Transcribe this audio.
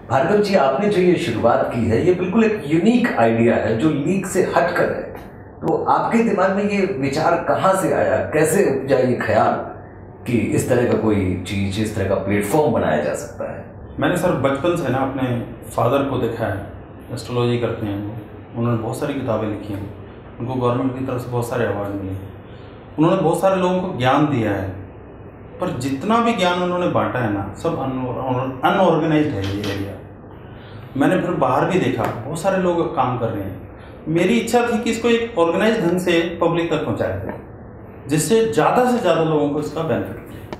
भार्गव जी, आपने जो ये शुरुआत की है ये बिल्कुल एक यूनिक आइडिया है जो लीग से हटकर है। तो आपके दिमाग में ये विचार कहाँ से आया, कैसे उपजा ये ख्याल कि इस तरह का कोई चीज, इस तरह का प्लेटफॉर्म बनाया जा सकता है? मैंने सर बचपन से ना अपने फादर को देखा है, एस्ट्रोलॉजी करते हैं वो। उन्होंने बहुत सारी किताबें लिखी हैं, उनको गवर्नमेंट की तरफ से बहुत सारे अवार्ड मिले हैं। उन्होंने बहुत सारे लोगों को ज्ञान दिया है, पर जितना भी ज्ञान उन्होंने बांटा है ना, सब अनऑर्गेनाइज्ड है ये एरिया। मैंने फिर बाहर भी देखा, बहुत सारे लोग काम कर रहे हैं। मेरी इच्छा थी कि इसको एक ऑर्गेनाइज ढंग से पब्लिक तक पहुंचाया जाए, जिससे ज़्यादा से ज़्यादा लोगों को इसका बेनिफिट मिले।